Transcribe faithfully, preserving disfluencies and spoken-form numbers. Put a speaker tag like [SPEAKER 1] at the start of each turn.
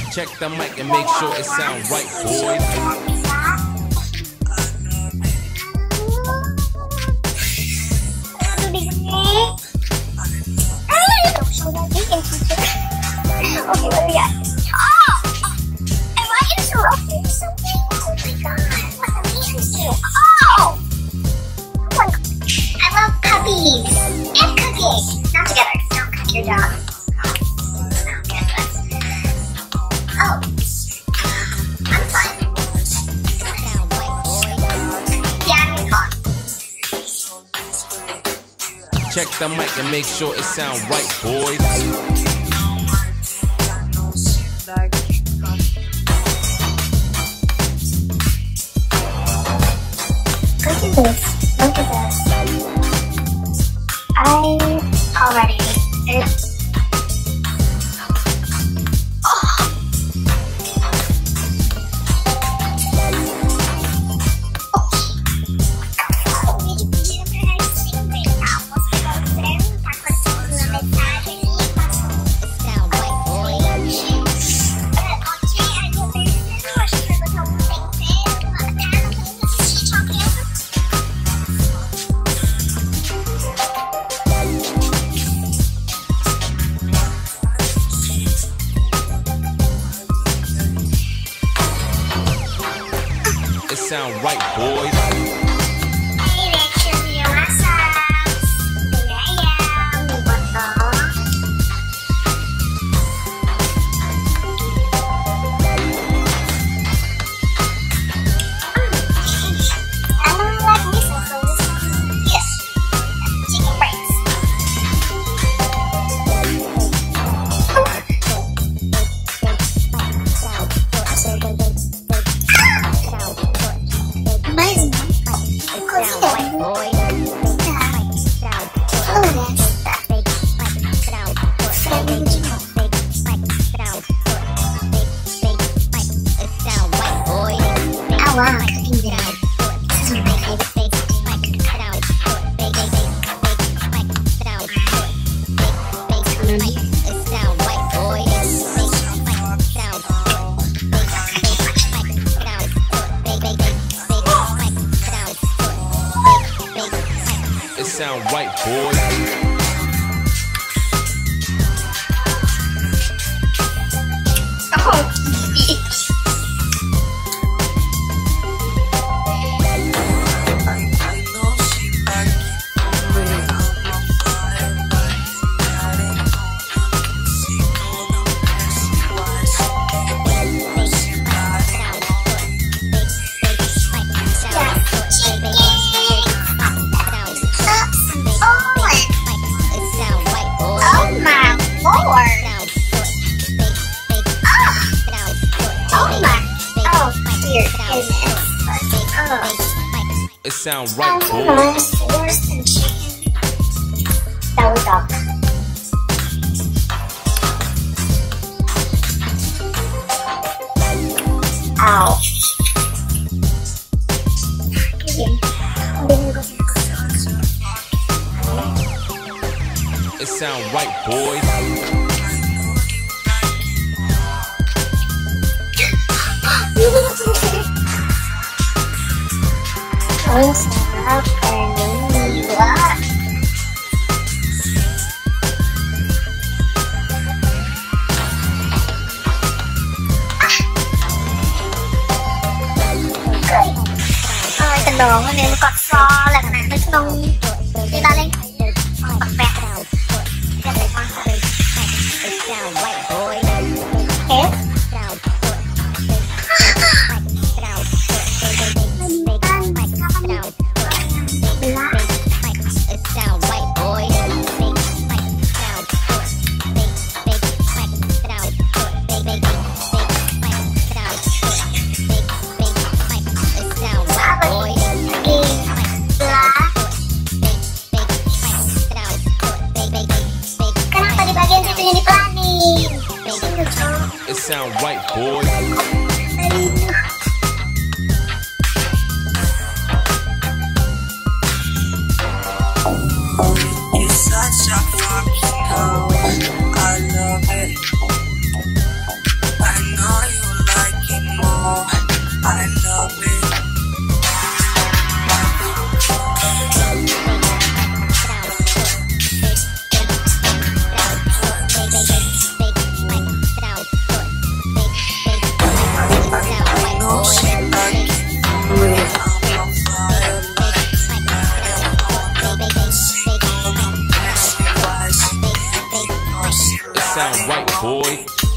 [SPEAKER 1] Check the mic and make sure it sound right, boys.
[SPEAKER 2] Okay, what do we got? Oh! Am I interrupting something? Oh my god, what amazing! Oh! I love puppies and cooking. Not together, don't cook your dog. Oh, I'm fine. Yeah, I'm gonna call.
[SPEAKER 1] Check the mic and make sure it sound right, boys.
[SPEAKER 2] Look at this. Look at this. I already. It,
[SPEAKER 1] sound right, boys.
[SPEAKER 2] Wow, cooking video. This is my favorite thing.
[SPEAKER 1] It sound right, boys.
[SPEAKER 2] Oh,
[SPEAKER 1] It sound right, boy.
[SPEAKER 2] Worse than chicken. That was up. Ow.
[SPEAKER 1] It sound right, boys.
[SPEAKER 2] Oh, sarap kanina. Ôi, tình đồ con này cọt so là cái này nó không đi ta lên cọt vẹt cái này con hết
[SPEAKER 1] It sound right, boy.
[SPEAKER 3] You're such a fucking hoe. I love it. I know
[SPEAKER 1] sound right, boy.